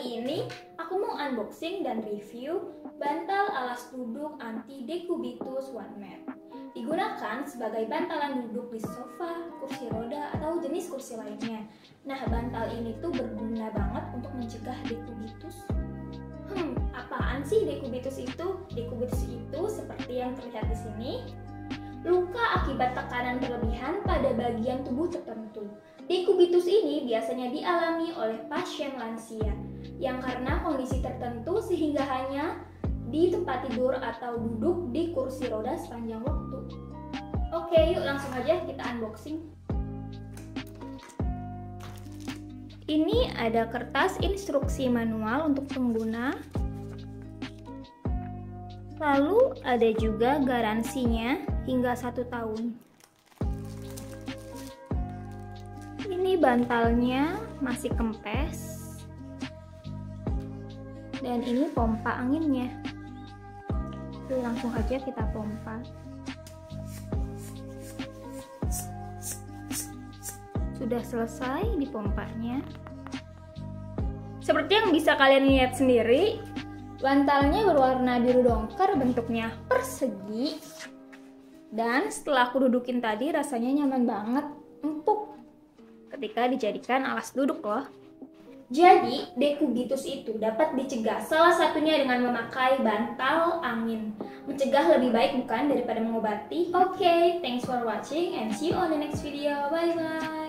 Kali ini aku mau unboxing dan review bantal alas duduk anti Decubitus One Mat. Digunakan sebagai bantalan duduk di sofa, kursi roda, atau jenis kursi lainnya. Nah, bantal ini tuh berguna banget untuk mencegah Decubitus. Apaan sih Decubitus itu? Decubitus itu seperti yang terlihat di sini, luka akibat tekanan berlebihan pada bagian tubuh tertentu. Decubitus ini biasanya dialami oleh pasien lansia yang karena kondisi tertentu sehingga hanya di tempat tidur atau duduk di kursi roda sepanjang waktu. Oke, yuk langsung aja kita unboxing. Ini ada kertas instruksi manual untuk pengguna. Lalu ada juga garansinya hingga 1 tahun. Ini bantalnya masih kempes. Dan ini pompa anginnya. Langsung aja kita pompa. Sudah selesai dipompanya. Seperti yang bisa kalian lihat sendiri, bantalnya berwarna biru dongker, bentuknya persegi. Dan setelah aku dudukin tadi rasanya nyaman banget, empuk ketika dijadikan alas duduk loh. Jadi, Decubitus itu dapat dicegah salah satunya dengan memakai bantal angin. Mencegah lebih baik bukan daripada mengobati? Oke, thanks for watching and see you on the next video. Bye bye.